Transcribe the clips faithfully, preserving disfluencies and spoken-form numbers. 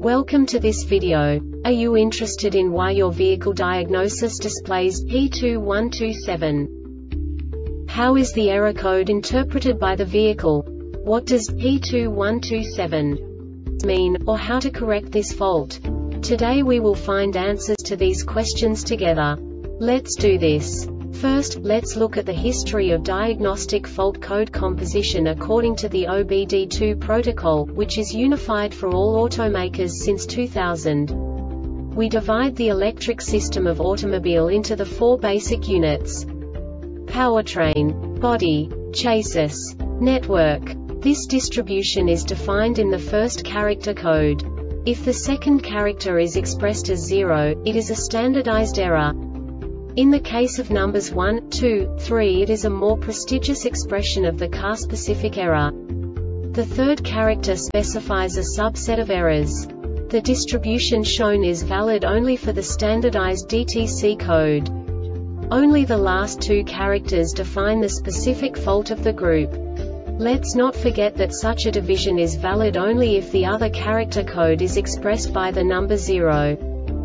Welcome to this video. Are you interested in why your vehicle diagnosis displays P two one two seven? How is the error code interpreted by the vehicle? What does P two one two seven mean, or how to correct this fault? Today we will find answers to these questions together. Let's do this. First, let's look at the history of diagnostic fault code composition according to the O B D two protocol, which is unified for all automakers since two thousand. We divide the electric system of automobile into the four basic units: powertrain, body, chassis, network. This distribution is defined in the first character code. If the second character is expressed as zero, it is a standardized error. In the case of numbers one, two, three, it is a more prestigious expression of the car-specific error. The third character specifies a subset of errors. The distribution shown is valid only for the standardized D T C code. Only the last two characters define the specific fault of the group. Let's not forget that such a division is valid only if the other character code is expressed by the number zero.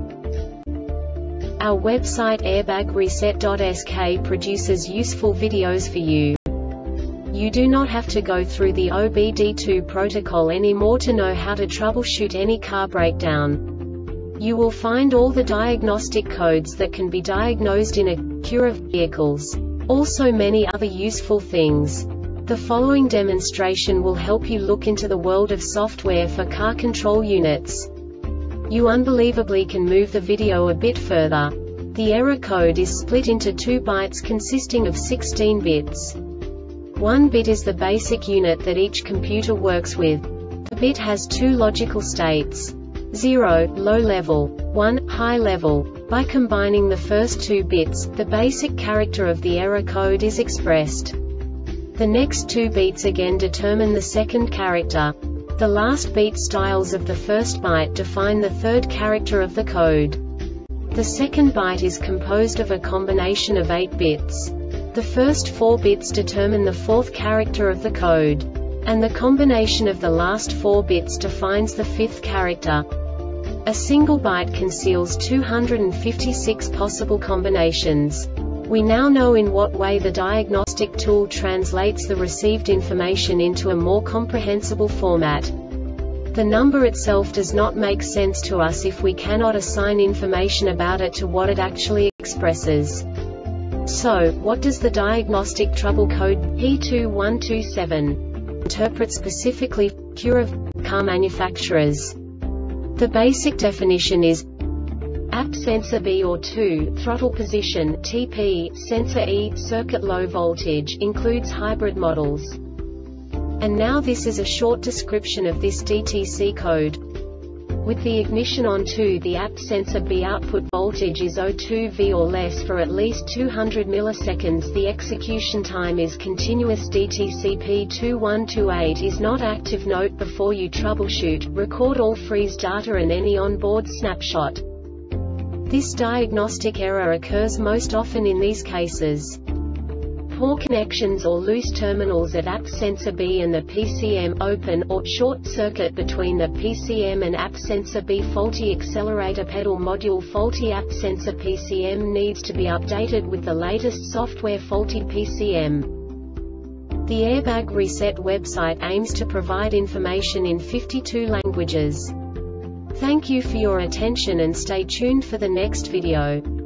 Our website airbag reset dot S K produces useful videos for you. You do not have to go through the O B D two protocol anymore to know how to troubleshoot any car breakdown. You will find all the diagnostic codes that can be diagnosed in Acura vehicles. Also many other useful things. The following demonstration will help you look into the world of software for car control units. You unbelievably can move the video a bit further. The error code is split into two bytes consisting of sixteen bits. One bit is the basic unit that each computer works with. The bit has two logical states: zero, low level, one, high level. By combining the first two bits, the basic character of the error code is expressed. The next two beats again determine the second character. The last beat styles of the first byte define the third character of the code. The second byte is composed of a combination of eight bits. The first four bits determine the fourth character of the code. And the combination of the last four bits defines the fifth character. A single byte conceals two hundred fifty-six possible combinations. We now know in what way the diagnostic tool translates the received information into a more comprehensible format. The number itself does not make sense to us if we cannot assign information about it to what it actually expresses. So, what does the diagnostic trouble code P two one two seven interpret specifically for Acura car manufacturers? The basic definition is app sensor B or two, throttle position T P, sensor E, circuit low voltage, includes hybrid models. And now this is a short description of this D T C code. With the ignition on two, the app sensor B output voltage is zero point two volts or less for at least two hundred milliseconds. The execution time is continuous. D T C P two one two eight is not active. Note before you troubleshoot, record all freeze data and any onboard snapshot. This diagnostic error occurs most often in these cases: poor connections or loose terminals at app sensor B and the P C M, open or short circuit between the P C M and app sensor B, faulty accelerator pedal module, faulty app sensor. P C M needs to be updated with the latest software. Faulty P C M. The Airbag Reset website aims to provide information in fifty-two languages. Thank you for your attention and stay tuned for the next video.